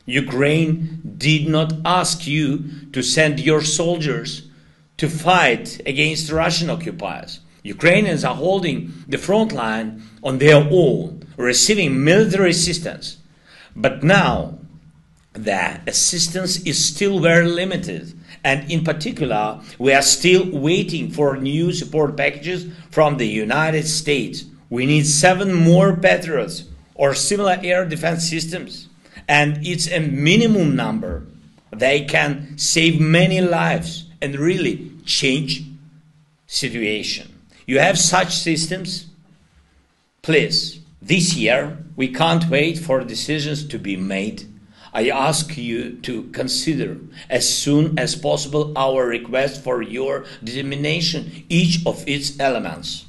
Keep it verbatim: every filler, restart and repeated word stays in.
Ukraine did not ask you to send your soldiers to fight against Russian occupiers. Ukrainians are holding the front line on their own, receiving military assistance. But now, the assistance is still very limited, and in particular, we are still waiting for new support packages from the United States. We need seven more Patriots or similar air defense systems, and it's a minimum number. They can save many lives and really change situation. You have such systems? Please, this year we can't wait for decisions to be made. I ask you to consider as soon as possible our request for your determination, each of its elements.